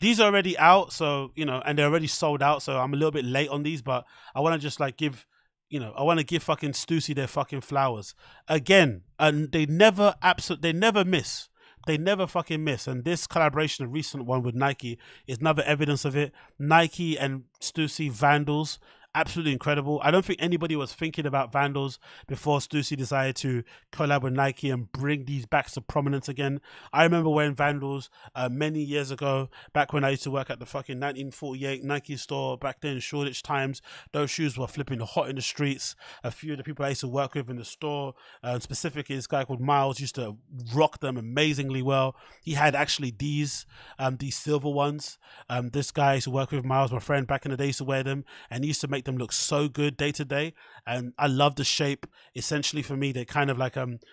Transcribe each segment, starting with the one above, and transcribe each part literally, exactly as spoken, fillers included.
these are already out, so you know, and they're already sold out. So I'm a little bit late on these, but I want to just like give, you know, I want to give fucking Stüssy their fucking flowers again, and they never absolute, they never miss. They never fucking miss. And this collaboration, a recent one with Nike, is another evidence of it. Nike and Stüssy Vandals, absolutely incredible. I don't think anybody was thinking about Vandals before Stüssy decided to collab with Nike and bring these back to prominence again. I remember wearing Vandals uh, many years ago, back when I used to work at the fucking nineteen forty-eight Nike store back then in Shoreditch times. Those shoes were flipping hot in the streets. A few of the people I used to work with in the store, uh, specifically this guy called Miles, used to rock them amazingly well. He had actually these, um, these silver ones. Um, this guy I used to work with, Miles, my friend, back in the day, used to wear them, and he used to make them look so good day to day. And I love the shape. Essentially for me, they're kind of like um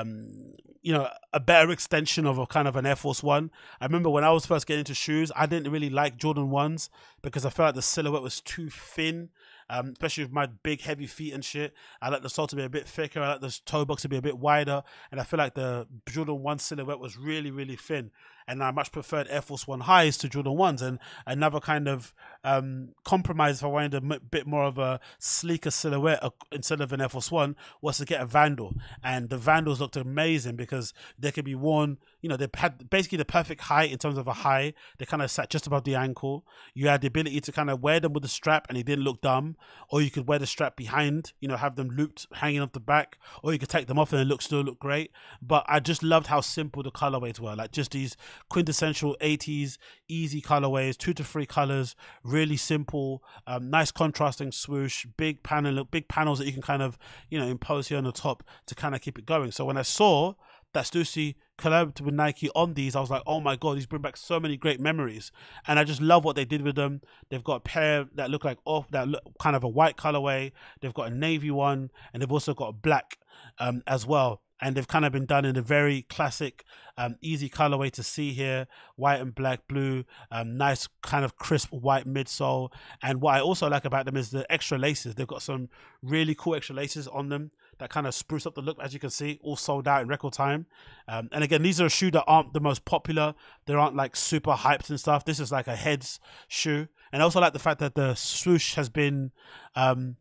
um you know, a better extension of a kind of an Air Force One. I remember when I was first getting into shoes, I didn't really like Jordan ones because I felt like the silhouette was too thin. Um, especially with my big heavy feet and shit. I like the sole to be a bit thicker. I like the toe box to be a bit wider. And I feel like the Jordan one silhouette was really, really thin. And I much preferred Air Force One highs to Jordan ones. And another kind of um, compromise, if I wanted a bit more of a sleeker silhouette uh, instead of an Air Force One, was to get a Vandal. And the Vandals looked amazing because they could be worn, you know, they had basically the perfect height in terms of a high. They kind of sat just above the ankle. You had the ability to kind of wear them with the strap and it didn't look dumb. Or you could wear the strap behind, you know, have them looped hanging off the back, or you could take them off and it look still look great. But I just loved how simple the colorways were, like just these quintessential eighties easy colorways, two to three colors, really simple, um, nice contrasting swoosh, big panel, big panels that you can kind of, you know, impose here on the top to kind of keep it going. So when I saw that Stüssy collabed with Nike on these, I was like, oh my god, these bring back so many great memories. And I just love what they did with them. They've got a pair that look like off that look kind of a white colorway. They've got a navy one, and they've also got a black um, as well. And they've kind of been done in a very classic, um, easy colorway to see here, white and black, blue, um, nice kind of crisp white midsole. And what I also like about them is the extra laces. They've got some really cool extra laces on them that kind of spruce up the look, as you can see, all sold out in record time. Um, and again, these are a shoe that aren't the most popular. They aren't like super hyped and stuff. This is like a heads shoe. And I also like the fact that the swoosh has been, um,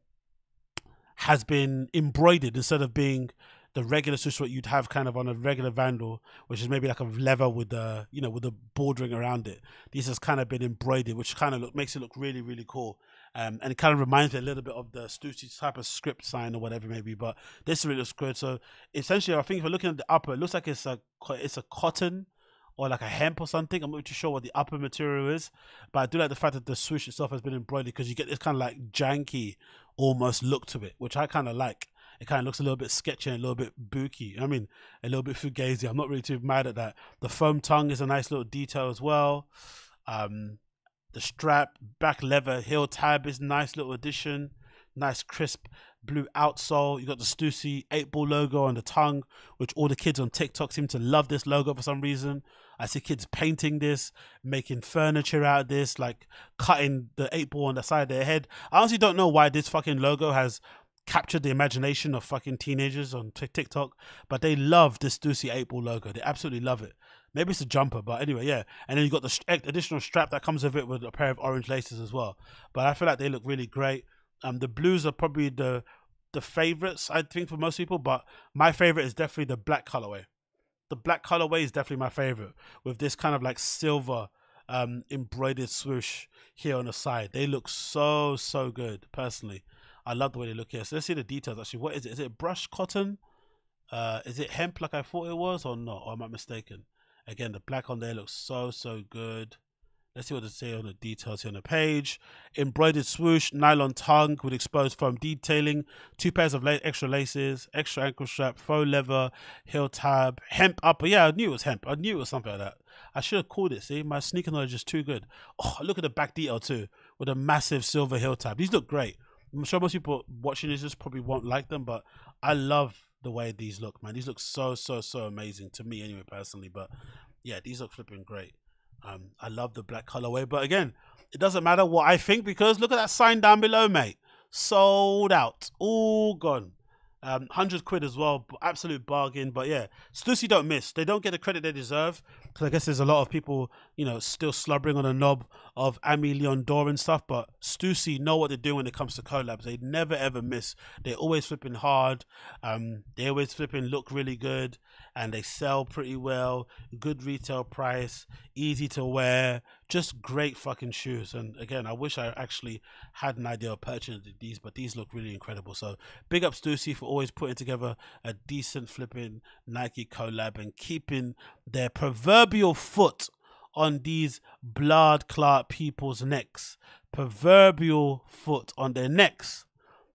has been embroidered instead of being the regular swoosh what you'd have kind of on a regular Vandal, which is maybe like a leather with the, you know, with the bordering around it. This has kind of been embroidered, which kind of look, makes it look really, really cool. Um, and it kind of reminds me a little bit of the Stüssy type of script sign or whatever maybe, but this really looks good. So essentially, I think if you're looking at the upper, it looks like it's a it's a cotton or like a hemp or something. I'm not too sure what the upper material is, but I do like the fact that the swoosh itself has been embroidered because you get this kind of like janky almost look to it, which I kind of like. It kind of looks a little bit sketchy and a little bit booky. I mean, a little bit fugazi. I'm not really too mad at that. The foam tongue is a nice little detail as well. Um, the strap, back leather, heel tab is a nice little addition. Nice crisp blue outsole. You got the Stüssy eight ball logo on the tongue, which all the kids on TikTok seem to love this logo for some reason. I see kids painting this, making furniture out of this, like cutting the eight ball on the side of their head. I honestly don't know why this fucking logo has captured the imagination of fucking teenagers on TikTok, but they love this Stüssy eight ball logo. They absolutely love it. Maybe it's a jumper, but anyway, yeah. And then you got the additional strap that comes with it with a pair of orange laces as well. But I feel like they look really great. Um, the blues are probably the the favorites, I think, for most people, but my favorite is definitely the black colorway. The black colorway is definitely my favorite, with this kind of like silver um, embroidered swoosh here on the side. They look so, so good, personally. I love the way they look here. So let's see the details, actually. What is it? Is it brushed cotton? Uh, is it hemp like I thought it was, or not? Or am I mistaken? Again, the black on there looks so, so good. Let's see what they say on the details here on the page. Embroidered swoosh, nylon tongue with exposed foam detailing, two pairs of extra laces, extra ankle strap, faux leather, heel tab, hemp upper. Yeah, I knew it was hemp. I knew it was something like that. I should have called it. See, my sneaker knowledge is too good. Oh, look at the back detail too, with a massive silver heel tab. These look great. I'm sure most people watching this just probably won't like them, but I love the way these look, man. These look so, so, so amazing to me anyway, personally. But yeah, these look flipping great. Um, I love the black colorway, but again, it doesn't matter what I think because look at that sign down below, mate. Sold out, all gone. Um, one hundred quid as well, absolute bargain. But yeah, Stüssy don't miss. They don't get the credit they deserve, because I guess there's a lot of people, you know, still slobbering on the knob of Ami Leon Dor and stuff. But Stüssy know what they're doing when it comes to collabs. They never ever miss. They're always flipping hard. Um, they always flipping look really good, and they sell pretty well. Good retail price, easy to wear, just great fucking shoes. And again, I wish I actually had an idea of purchasing these, but these look really incredible. So big up Stüssy for always putting together a decent flipping Nike collab and keeping their proverbial foot on these blood clot people's necks. Proverbial foot on their necks.